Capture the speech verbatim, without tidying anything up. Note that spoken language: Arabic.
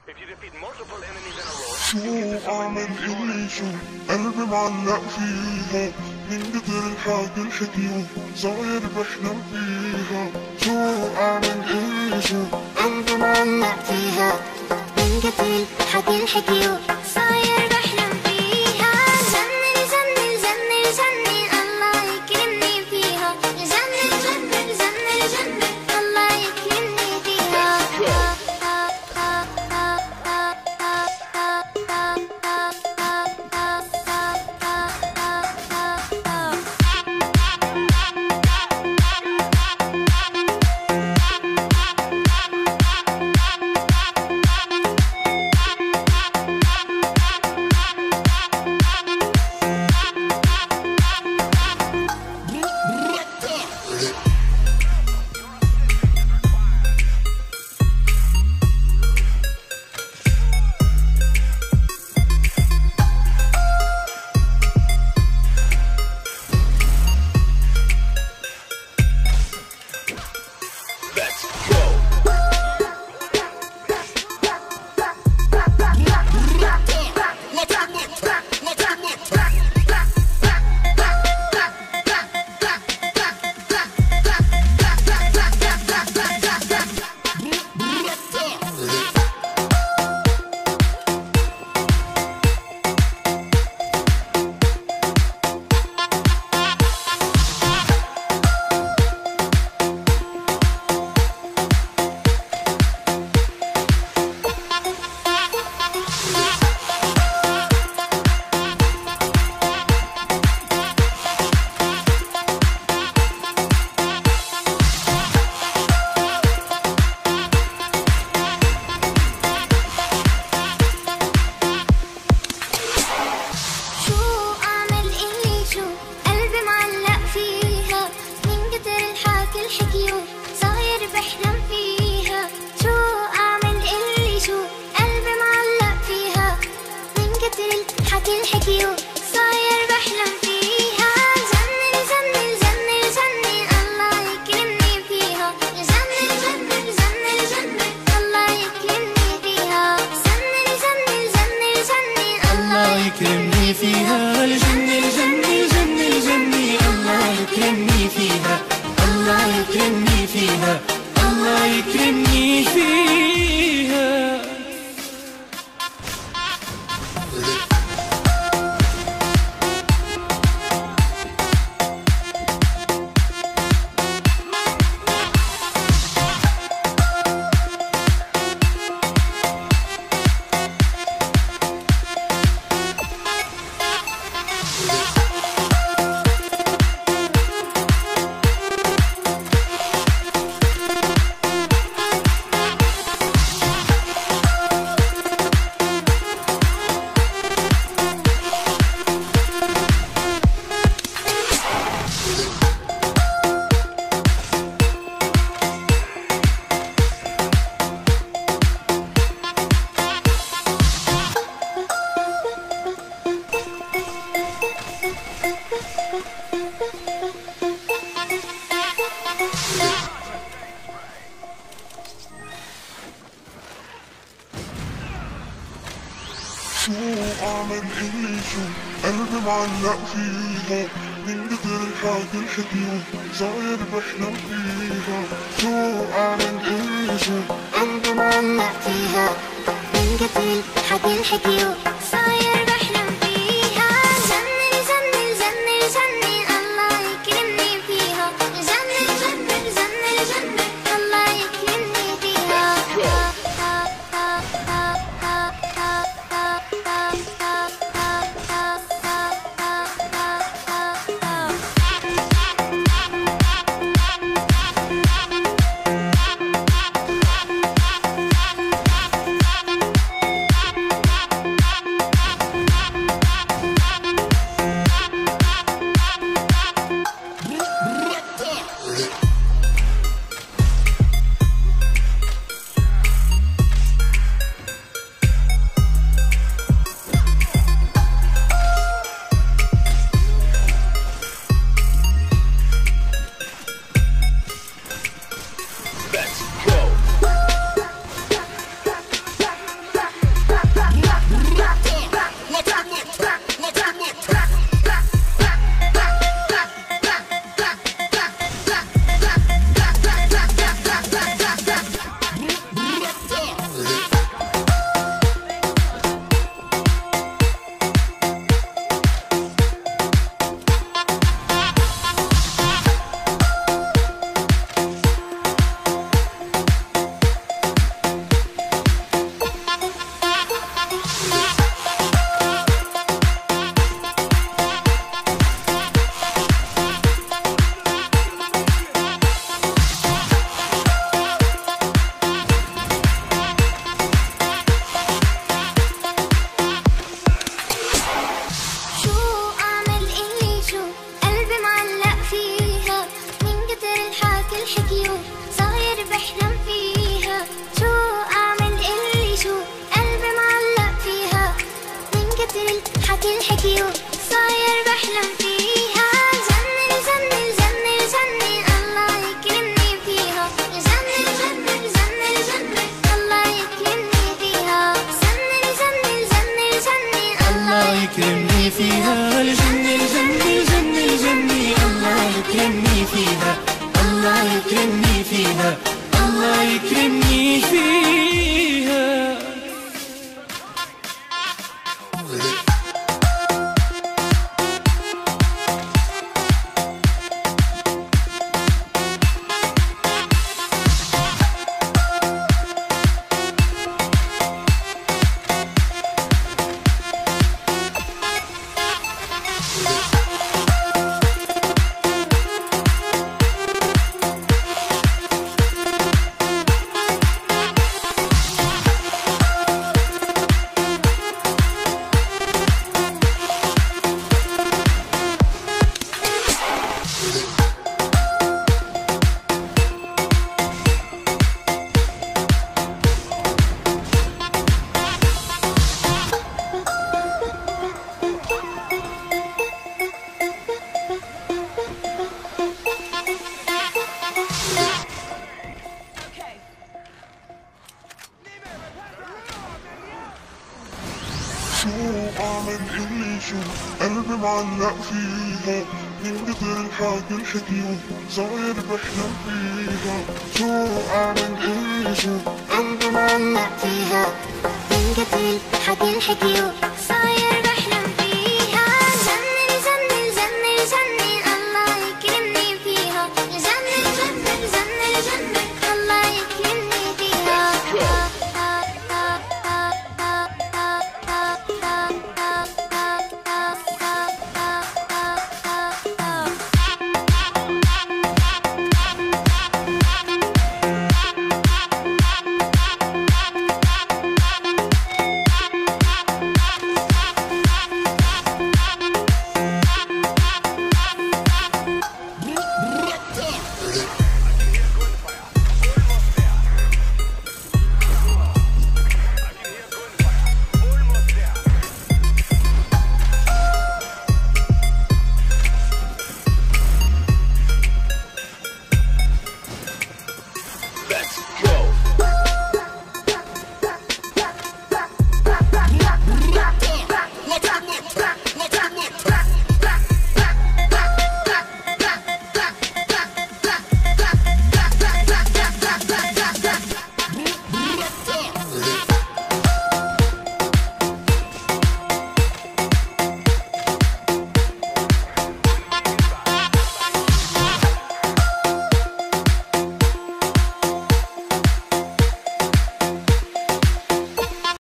شو أعمل إلي شو قلبي معلق فيها من كتر الحكي الحكيو صاير بحلم فيها. شو أعمل إلي شو قلبي معلق فيها من كتر الحكي الحكيو صاير بحلم فيها. جنن جنن جنن جنن الله يكرمني فيها. جنن جنن جنن جنن الله يكرمني فيها. يكرمني فيها الجنة الجنة الجنة الجنة الله يكرمني فيها. الله يكرمني فيها. الله يكرمني فيها. شو أعمل إلي شو قلبي معلق فيها من كتر الحكي الحكيو صاير بحلم فيها. شو أعمل إلي شو قلبي معلق فيها من كتر الحكي الحكيو صاير بحلم فيها. جنن جنن جنن جنن الله يكرمني فيها. جنن جنن جنن جنن الله يكرمني فيها. شو أعمل إلي شو قلبي معلق فيها من كتر الحكي الحكيو صاير بحلم فيها. شو أعمل إلي شو قلبي معلق فيها من كتر الحكي الحكيو